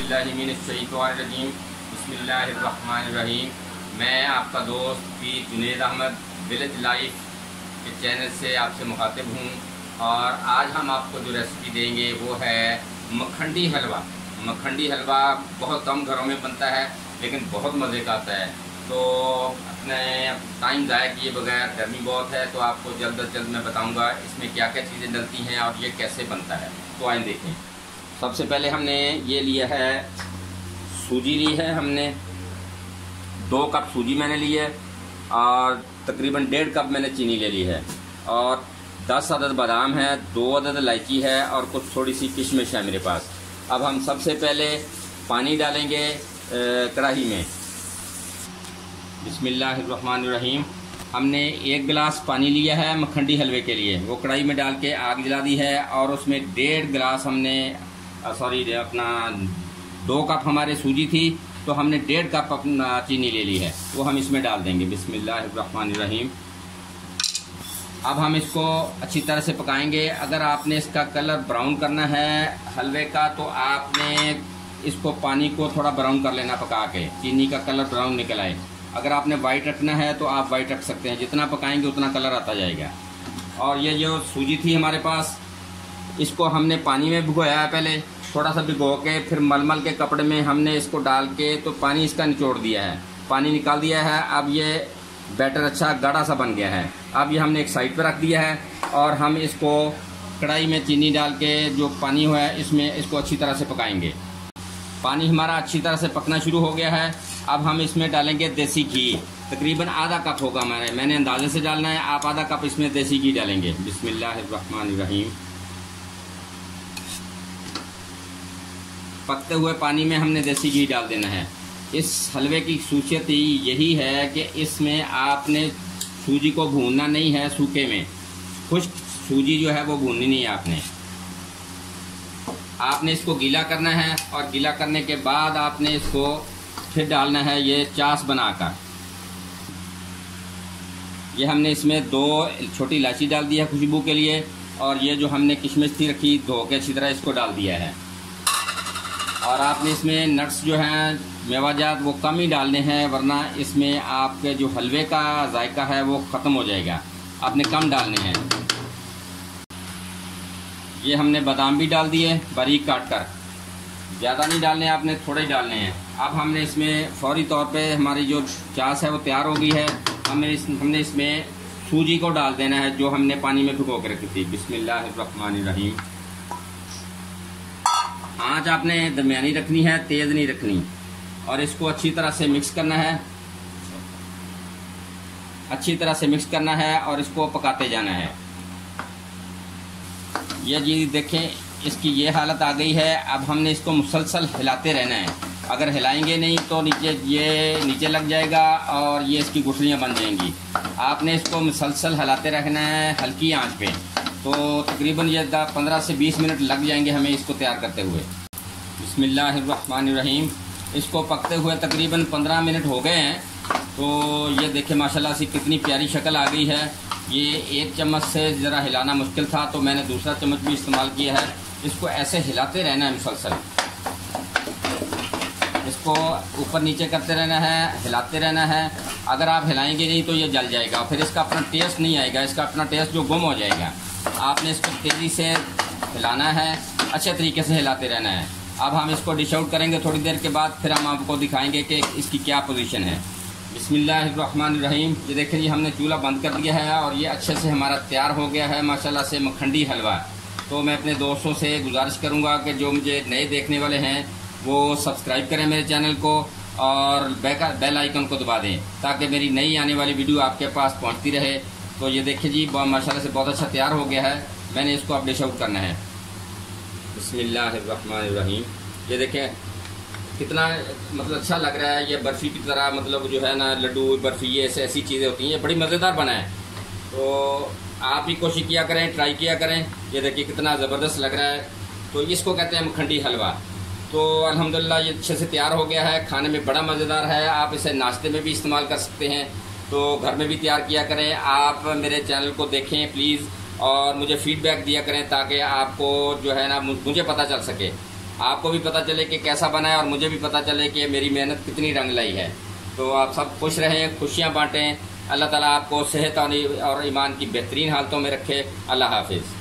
औज़ुबिल्लाहिमिनश्शैतानिर्रजीम बिस्मिल्लाहिर्रहमानिर्रहीम। मैं आपका दोस्त पीर जुनैद अहमद विलेज लाइफ के चैनल से आपसे मुखातिब हूँ और आज हम आपको जो रेसिपी देंगे वो है मखंडी हलवा। मखंडी हलवा बहुत कम घरों में बनता है लेकिन बहुत मज़े का आता है। तो अपने टाइम ज़ाया किए बगैर, गर्मी बहुत है, तो आपको जल्द अज जल्द मैं बताऊंगा इसमें क्या क्या चीज़ें डलती हैं और ये कैसे बनता है। तो आइए देखें। सबसे पहले हमने ये लिया है सूजी ली है, हमने 2 कप सूजी मैंने ली है और तकरीबन 1.5 कप मैंने चीनी ले ली है और 10 अदद बादाम है, 2 अदद इलायची है और कुछ थोड़ी सी किशमिश है मेरे पास। अब हम सबसे पहले पानी डालेंगे कढ़ाई में। बिस्मिल्लाहिर्रहमानिर्रहीम। हमने 1 गिलास पानी लिया है मखंडी हलवे के लिए, वो कढ़ाई में डाल के आग जला दी है और उसमें 1.5 गिलास हमने अपना 2 कप हमारे सूजी थी तो हमने 1.5 कप अपना चीनी ले ली है, वो हम इसमें डाल देंगे। बिस्मिल्लाहिर्रहमानिर्रहीम। अब हम इसको अच्छी तरह से पकाएंगे। अगर आपने इसका कलर ब्राउन करना है हलवे का तो आपने इसको पानी को थोड़ा ब्राउन कर लेना पका के, चीनी का कलर ब्राउन निकल आए। अगर आपने वाइट रखना है तो आप वाइट रख सकते हैं, जितना पकाएंगे उतना कलर आता जाएगा। और ये जो सूजी थी हमारे पास, इसको हमने पानी में भिगोया है पहले, थोड़ा सा भिगो के फिर मलमल के कपड़े में हमने इसको डाल के तो पानी इसका निचोड़ दिया है, पानी निकाल दिया है। अब ये बैटर अच्छा गाढ़ा सा बन गया है। अब ये हमने एक साइड पर रख दिया है और हम इसको कढ़ाई में चीनी डाल के जो पानी हुआ है इसमें इसको अच्छी तरह से पकाएंगे। पानी हमारा अच्छी तरह से पकना शुरू हो गया है। अब हम इसमें डालेंगे देसी घी, तकरीबन आधा कप होगा मैंने अंदाजे से डालना है, आप आधा कप इसमें देसी घी डालेंगे। बिस्मिल्लाहिर्रहमानिर्रहीम। पकते हुए पानी में हमने देसी घी डाल देना है। इस हलवे की खूसियत यही है कि इसमें आपने सूजी को भूनना नहीं है सूखे में, खुश्क सूजी जो है वो भूननी नहीं है आपने इसको गीला करना है और गीला करने के बाद आपने इसको फिर डालना है ये चास बनाकर। ये हमने इसमें 2 छोटी इलायची डाल दी है खुशबू के लिए और ये जो हमने किशमिश थी रखी धो के अच्छी तरह इसको डाल दिया है। और आपने इसमें नट्स जो हैं मेवाजात वो कम ही डालने हैं, वरना इसमें आपके जो हलवे का जायका है वो ख़त्म हो जाएगा, आपने कम डालने हैं। ये हमने बादाम भी डाल दिए बारीक काट कर, ज़्यादा नहीं डालने, आपने थोड़े ही डालने हैं। अब हमने इसमें फौरी तौर पे हमारी जो चास है वो तैयार हो गई है। हमने इसमें सूजी को डाल देना है जो हमने पानी में भिगो के रखी थी। बिस्मिल्लाहिर्रहमानिर्रहीम। आँच आपने दरमियानी रखनी है, तेज़ नहीं रखनी। और इसको अच्छी तरह से मिक्स करना है, अच्छी तरह से मिक्स करना है और इसको पकाते जाना है। ये जी देखें इसकी ये हालत आ गई है। अब हमने इसको मुसलसल हिलाते रहना है, अगर हिलाएंगे नहीं तो नीचे लग जाएगा और ये इसकी गुठलियाँ बन जाएंगी। आपने इसको मुसलसल हिलाते रखना है हल्की आंच पे, तो तकरीबन ये 15 से 20 मिनट लग जाएंगे हमें इसको तैयार करते हुए। बिस्मिल्लाहिर्रहमानिर्रहीम। इसको पकते हुए तकरीबन 15 मिनट हो गए हैं। तो ये देखें माशाल्लाह से कितनी प्यारी शक्ल आ गई है। ये 1 चम्मच से ज़रा हिलाना मुश्किल था तो मैंने दूसरा चम्मच भी इस्तेमाल किया है। इसको ऐसे हिलाते रहना है मुसलसल, इसको ऊपर नीचे करते रहना है, हिलाते रहना है। अगर आप हिलाएंगे नहीं तो ये जल जाएगा, फिर इसका अपना टेस्ट नहीं आएगा, इसका अपना टेस्ट जो गुम हो जाएगा। आपने इसको तेज़ी से हिलाना है, अच्छे तरीके से हिलाते रहना है। अब हम इसको डिश आउट करेंगे थोड़ी देर के बाद, फिर हम आपको दिखाएंगे कि इसकी क्या पोजीशन है। बिस्मिल्लाहिर्रहमानिर्रहीम। ये देखिए जी हमने चूल्हा बंद कर दिया है और ये अच्छे से हमारा तैयार हो गया है माशाल्लाह से मखंडी हलवा। तो मैं अपने दोस्तों से गुजारिश करूंगा कि जो मुझे नए देखने वाले हैं वो सब्सक्राइब करें मेरे चैनल को और बेल आइकन को दबा दें ताकि मेरी नई आने वाली वीडियो आपके पास पहुंचती रहे। तो ये देखिए जी माशाल्लाह से बहुत अच्छा तैयार हो गया है। मैंने इसको अब डिश आउट करना है। बिस्मिल्लाहिर्रहमानिर्रहीम। ये देखें कितना मतलब अच्छा लग रहा है। ये बर्फ़ी की तरह मतलब जो है ना, लड्डू बर्फ़ी ये ऐसी चीज़ें होती हैं, ये बड़ी मज़ेदार बना है। तो आप भी कोशिश किया करें, ट्राई किया करें। ये देखिए कितना ज़बरदस्त लग रहा है। तो इसको कहते हैं मखंडी हलवा। तो अल्हम्दुलिल्लाह ये अच्छे से तैयार हो गया है, खाने में बड़ा मज़ेदार है। आप इसे नाश्ते में भी इस्तेमाल कर सकते हैं, तो घर में भी तैयार किया करें। आप मेरे चैनल को देखें प्लीज़ और मुझे फीडबैक दिया करें ताकि आपको जो है ना मुझे पता चल सके। आपको भी पता चले कि कैसा बना है और मुझे भी पता चले कि मेरी मेहनत कितनी रंग लाई है। तो आप सब खुश रहें, खुशियाँ बांटें। अल्लाह ताला आपको सेहत और ईमान की बेहतरीन हालतों में रखे। अल्लाह हाफिज़।